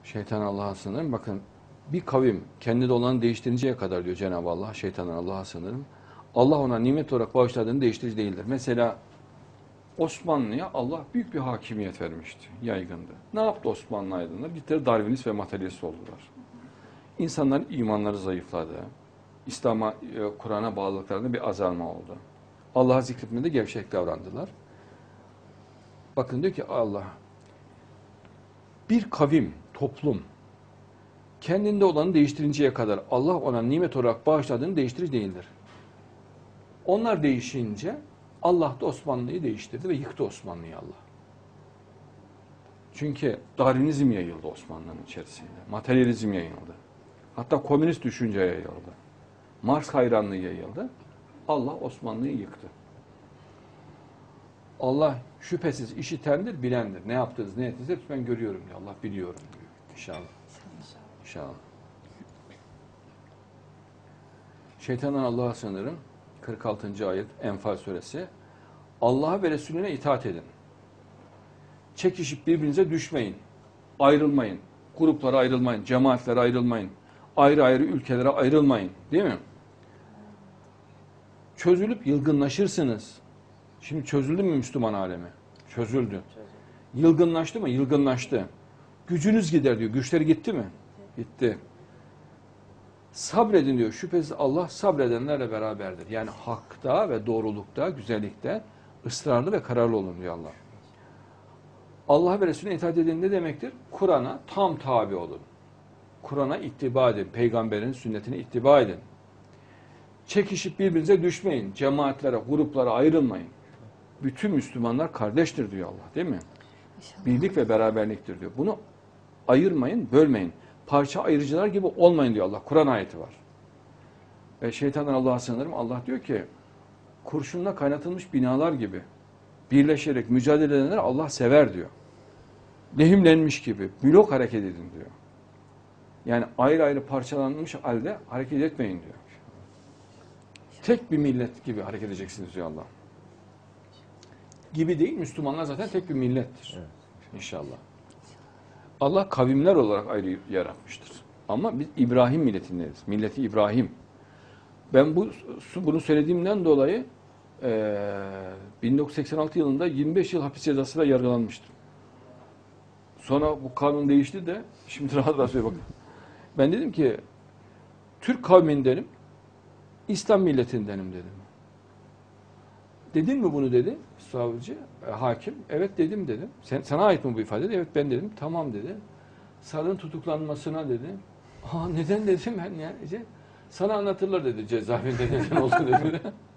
Şeytan Allah'a sığınırım. Bakın bir kavim kendinde olanı değiştirinceye kadar diyor Cenab-ı Allah, şeytandan Allah'a sığınırım. Allah ona nimet olarak bağışladığını değiştirici değildir. Mesela Osmanlı'ya Allah büyük bir hakimiyet vermişti, yaygındı. Ne yaptı Osmanlı aydınları? Gittiler Darwinist ve materyalist oldular. İnsanların imanları zayıfladı. İslam'a, Kur'an'a bağlılıklarında bir azalma oldu. Allah'a zikretmede gevşek davrandılar. Bakın diyor ki Allah, bir kavim, toplum, kendinde olanı değiştirinceye kadar Allah ona nimet olarak bağışladığını değiştirici değildir. Onlar değişince Allah da Osmanlı'yı değiştirdi ve yıktı Osmanlı'yı Allah. Çünkü Darwinizm yayıldı Osmanlı'nın içerisinde. Materyalizm yayıldı. Hatta komünist düşünce yayıldı. Marx hayranlığı yayıldı. Allah Osmanlı'yı yıktı. Allah şüphesiz işitendir, bilendir. Ne yaptınız, ne ettiniz hepsi ben görüyorum diyor. Allah biliyorum diyor. İnşallah. İnşallah. Şeytandan Allah'a sığınırım. 46. ayet Enfal suresi. Allah'a ve Resulüne itaat edin. Çekişip birbirinize düşmeyin. Ayrılmayın. Gruplara ayrılmayın. Cemaatlere ayrılmayın. Ayrı ayrı ülkelere ayrılmayın. Değil mi? Çözülüp yılgınlaşırsınız. Şimdi çözüldü mü Müslüman alemi? Çözüldü. Yılgınlaştı mı? Yılgınlaştı. Gücünüz gider diyor. Güçleri gitti mi? Gitti. Sabredin diyor. Şüphesiz Allah sabredenlerle beraberdir. Yani hakta ve doğrulukta, güzellikte ısrarlı ve kararlı olun diyor Allah. Allah ve Resulüne itaat edin ne demektir? Kur'an'a tam tabi olun. Kur'an'a ittiba edin. Peygamberin sünnetine ittiba edin. Çekişip birbirinize düşmeyin. Cemaatlere, gruplara ayrılmayın. Bütün Müslümanlar kardeştir diyor Allah, değil mi? İnşallah. Birlik ve beraberliktir diyor. Bunu ayırmayın, bölmeyin. Parça ayırıcılar gibi olmayın diyor Allah. Kur'an ayeti var. Ve şeytandan Allah'a sığınırım. Allah diyor ki, kurşunla kaynatılmış binalar gibi birleşerek mücadele edenleri Allah sever diyor. Lehimlenmiş gibi, blok hareket edin diyor. Yani ayrı ayrı parçalanmış halde hareket etmeyin diyor. Tek bir millet gibi hareket edeceksiniz diyor Allah. Gibi değil, Müslümanlar zaten tek bir millettir. Evet. İnşallah. Allah kavimler olarak ayrı yaratmıştır. Ama biz İbrahim milletindeniz. Milleti İbrahim. Ben bunu söylediğimden dolayı 1986 yılında 25 yıl hapis cezasıyla yargılanmıştım. Sonra bu kanun değişti de şimdi rahat rahat söylüyor bakın. Ben dedim ki Türk kavmindenim, İslam milletindenim dedim. Dedin mi bunu dedi savcı, hakim. Evet dedim dedim. Sana ait mi bu ifade? Evet ben dedim. Tamam dedi. Sarı'nın tutuklanmasına dedi. Neden dedim ben yani. Sana anlatırlar dedi cezaevinde neden oldu dedi.